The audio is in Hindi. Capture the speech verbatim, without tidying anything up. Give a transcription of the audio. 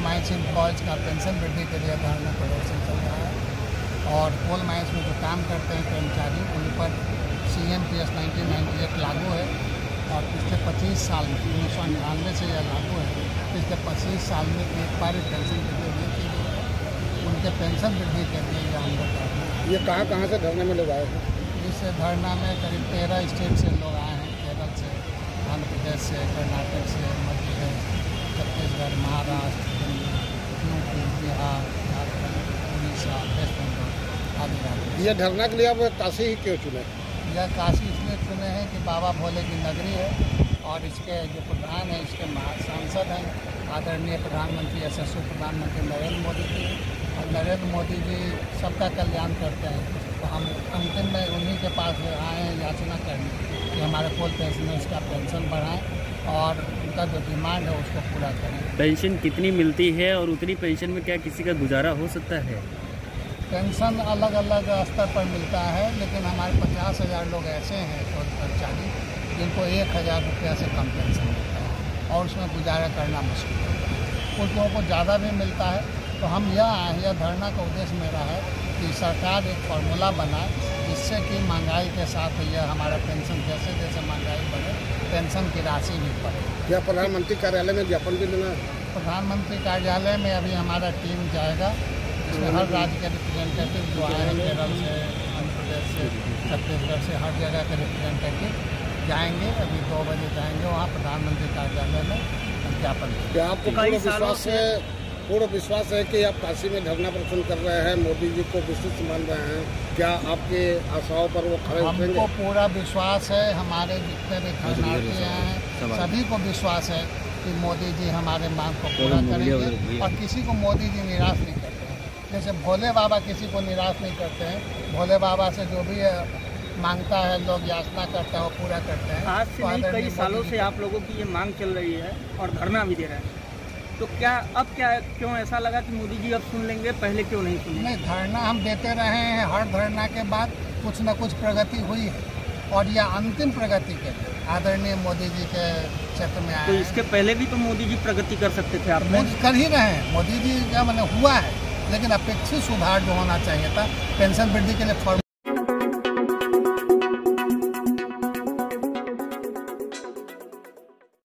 माइंस एम्प्लॉयज़ का पेंशन वृद्धि के लिए धरना प्रदर्शन चल रहा है। और कोल माइंस में जो काम करते हैं कर्मचारी, उन पर C M P S nineteen ninety eight लागू है और पिछले पच्चीस साल में उन्नीस सौ अंठानवे से यह लागू है। पिछले पच्चीस साल में एक बार पेंशन वृद्धि नहीं की गई है। उनके पेंशन वृद्धि के लिए यह हम लोग करना है। ये कहाँ कहाँ से धरने में लोग आए हैं? इस धरना में करीब तेरह स्टेट से लोग आए हैं। केरल से, आंध्र प्रदेश से, कर्नाटक से, मध्य प्रदेश, छत्तीसगढ़, महाराष्ट्र, यूपी, बिहार, झारखंड, उड़ीसा, वेस्ट बंगाल आदि राज्य। ये धरना के लिए आप काशी ही क्यों चुने? यह काशी इसलिए चुने हैं कि बाबा भोले की नगरी है और इसके जो प्रधान है, इसके सांसद हैं आदरणीय प्रधानमंत्री यशस्वी प्रधानमंत्री नरेंद्र मोदी जी। और नरेंद्र मोदी जी सबका कल्याण करते हैं, तो हम अंतिम में उन्हीं के पास आए हैं याचना करने कि हमारे कोल पेंशनर्स का पेंशन बढ़ाएं और उनका जो डिमांड है उसको पूरा करें। पेंशन कितनी मिलती है और उतनी पेंशन में क्या किसी का गुजारा हो सकता है? पेंशन अलग अलग स्तर पर मिलता है, लेकिन हमारे पचास हज़ार लोग ऐसे हैं कर्मचारी जिनको एक हज़ार रुपया से कम पेंशन मिलता है और उसमें गुजारा करना मुश्किल होता है। कुछ लोगों को ज़्यादा भी मिलता है। तो हम यह यह धरना का उद्देश्य मेरा है कि सरकार एक फार्मूला बनाए जिससे कि महंगाई के साथ यह हमारा पेंशन जैसे जैसे महंगाई बढ़े पेंशन की राशि भी बढ़े। क्या प्रधानमंत्री कार्यालय में ज्ञापन भी देना है? प्रधानमंत्री कार्यालय में अभी हमारा टीम जाएगा, इसमें हर राज्य के रिप्रेजेंटेटिव जो आए हैं, केरल से, आंध्र प्रदेश से, छत्तीसगढ़ से, हर जगह के रिप्रेजेंटेटिव जाएंगे। अभी दो बजे जाएंगे वहाँ प्रधानमंत्री कार्यालय में ज्ञापन। क्या आपको पूर्ण विश्वास है पूर्ण विश्वास है कि आप काशी में धरना प्रदर्शन कर रहे हैं, मोदी जी को विशिष्ट मान रहे हैं? क्या आपके आशाओं पर वो खड़े उतरेंगे? हमको पूरा विश्वास है, हमारे जितने भी शरणार्थी हैं सभी को विश्वास है कि मोदी जी हमारे मांग को पूरा करेंगे और किसी को मोदी जी निराश नहीं करते हैं। जैसे भोले बाबा किसी को निराश नहीं करते हैं। भोले बाबा से जो भी मांगता है, लोग याचना करता है, वो पूरा करते हैं। आज से नहीं, कई सालों से आप लोगों की ये मांग चल रही है और धरना भी दे रहे हैं, तो क्या अब क्या क्यों ऐसा लगा कि मोदी जी अब सुन लेंगे, पहले क्यों नहीं सुने? नहीं, धरना हम देते रहे हैं। हर धरना के बाद कुछ न कुछ प्रगति हुई है और यह अंतिम प्रगति के आदरणीय मोदी जी के क्षेत्र में आए। तो इसके पहले भी तो मोदी जी प्रगति कर सकते थे, आप मोदी कर ही रहे हैं। मोदी जी का मैंने हुआ है, लेकिन अपेक्षित सुधार जो होना चाहिए था पेंशन वृद्धि के लिए